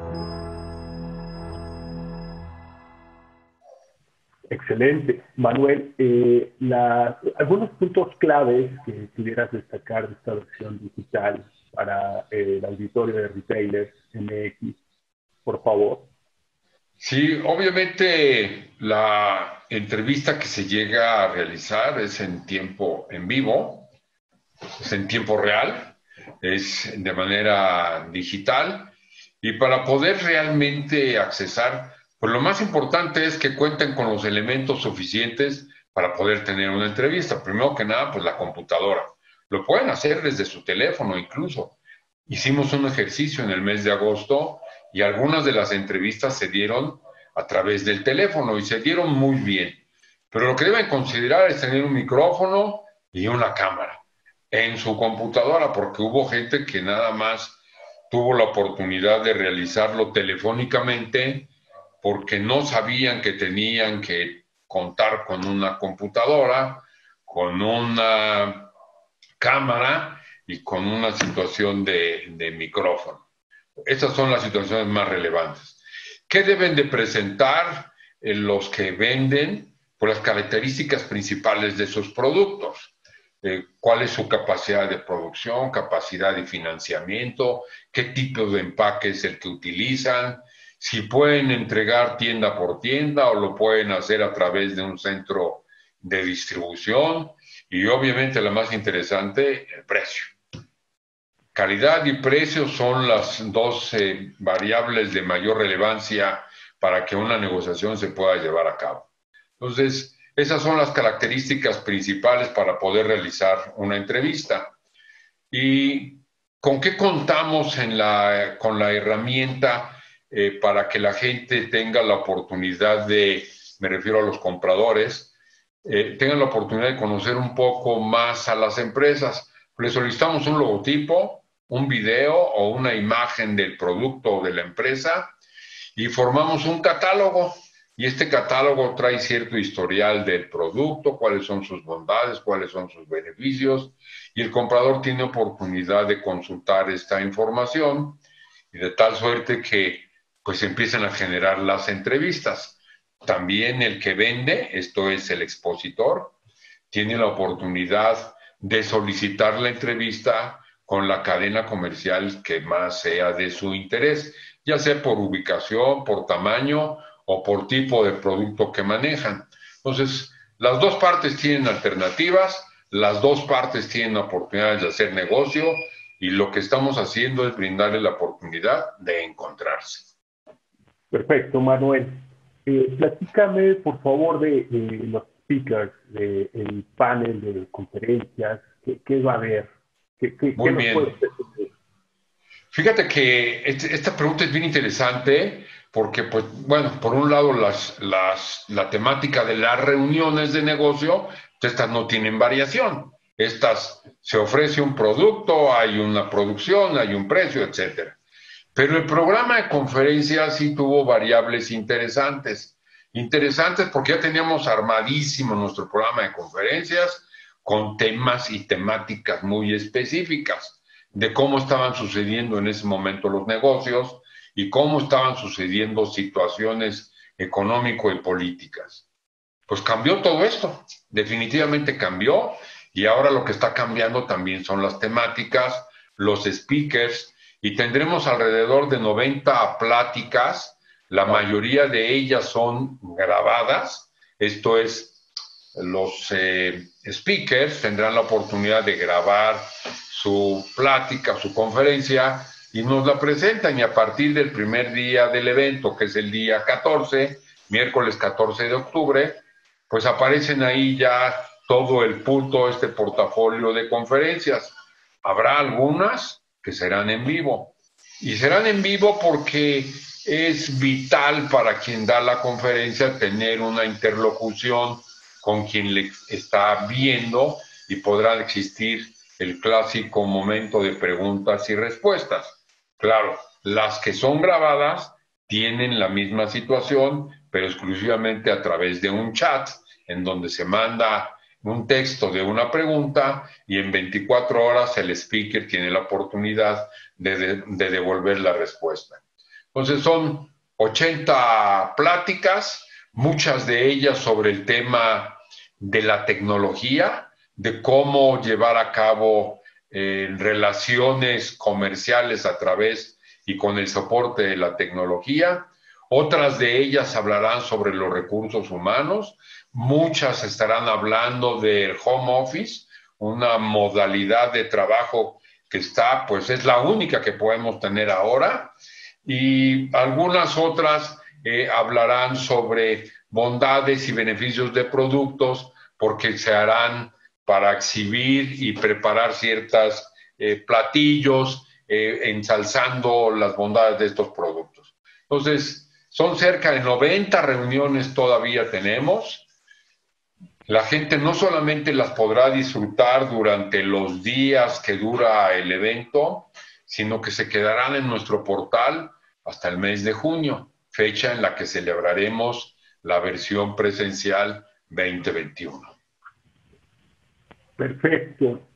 Excelente. Manuel, algunos puntos claves que pudieras destacar de esta versión digital para el auditorio de Retailers MX, por favor. Sí, obviamente la entrevista que se llega a realizar es en tiempo en vivo, es en tiempo real, es de manera digital y para poder realmente accesar, pues lo más importante es que cuenten con los elementos suficientes para poder tener una entrevista. Primero que nada, pues la computadora. Lo pueden hacer desde su teléfono incluso. Hicimos un ejercicio en el mes de agosto y algunas de las entrevistas se dieron a través del teléfono y se dieron muy bien. Pero lo que deben considerar es tener un micrófono y una cámara en su computadora, porque hubo gente que nada más tuvo la oportunidad de realizarlo telefónicamente porque no sabían que tenían que contar con una computadora, con una cámara y con una situación de micrófono. Estas son las situaciones más relevantes. ¿Qué deben de presentar los que venden? Por las características principales de sus productos. ¿Cuál es su capacidad de producción, capacidad de financiamiento? ¿Qué tipo de empaque es el que utilizan? Si pueden entregar tienda por tienda o lo pueden hacer a través de un centro de distribución. Y obviamente la más interesante, el precio. Calidad y precio son las dos variables de mayor relevancia para que una negociación se pueda llevar a cabo. Entonces, esas son las características principales para poder realizar una entrevista. ¿Y con qué contamos con la herramienta para que la gente tenga la oportunidad me refiero a los compradores, tengan la oportunidad de conocer un poco más a las empresas? Les solicitamos un logotipo, un video o una imagen del producto o de la empresa y formamos un catálogo. Y este catálogo trae cierto historial del producto, cuáles son sus bondades, cuáles son sus beneficios, y el comprador tiene oportunidad de consultar esta información y de tal suerte que pues empiezan a generar las entrevistas. También el que vende, esto es el expositor, tiene la oportunidad de solicitar la entrevista con la cadena comercial que más sea de su interés, ya sea por ubicación, por tamaño o por tipo de producto que manejan. Entonces, las dos partes tienen alternativas, las dos partes tienen oportunidades de hacer negocio y lo que estamos haciendo es brindarle la oportunidad de encontrarse. Perfecto, Manuel. Platícame, por favor, de los speakers, del panel de conferencias. ¿Qué va a haber? ¿Qué Muy nos puedes bien. decir? Fíjate que esta pregunta es bien interesante porque, pues, bueno, por un lado la temática de las reuniones de negocio, estas no tienen variación. Estas se ofrece un producto, hay una producción, hay un precio, etcétera. Pero el programa de conferencias sí tuvo variables interesantes. Interesantes porque ya teníamos armadísimo nuestro programa de conferencias con temas y temáticas muy específicas de cómo estaban sucediendo en ese momento los negocios y cómo estaban sucediendo situaciones económico y políticas. Pues cambió todo esto, definitivamente cambió y ahora lo que está cambiando también son las temáticas, los speakers y tendremos alrededor de 90 pláticas, la Wow. mayoría de ellas son grabadas, esto es, los speakers tendrán la oportunidad de grabar su plática, su conferencia y nos la presentan y a partir del primer día del evento, que es el día 14, miércoles 14 de octubre, pues aparecen ahí ya todo el punto, este portafolio de conferencias. Habrá algunas que serán en vivo. Y serán en vivo porque es vital para quien da la conferencia tener una interlocución con quien le está viendo y podrá existir el clásico momento de preguntas y respuestas. Claro, las que son grabadas tienen la misma situación, pero exclusivamente a través de un chat en donde se manda un texto de una pregunta y en 24 horas el speaker tiene la oportunidad de devolver la respuesta. Entonces son 80 pláticas, muchas de ellas sobre el tema de la tecnología, de cómo llevar a cabo relaciones comerciales a través y con el soporte de la tecnología. Otras de ellas hablarán sobre los recursos humanos, muchas estarán hablando del home office, una modalidad de trabajo que está, pues es la única que podemos tener ahora, y algunas otras hablarán sobre bondades y beneficios de productos porque se harán para exhibir y preparar ciertos platillos ensalzando las bondades de estos productos. Entonces, son cerca de 90 reuniones todavía tenemos. La gente no solamente las podrá disfrutar durante los días que dura el evento, sino que se quedarán en nuestro portal hasta el mes de junio, fecha en la que celebraremos la versión presencial 2021. Perfecto.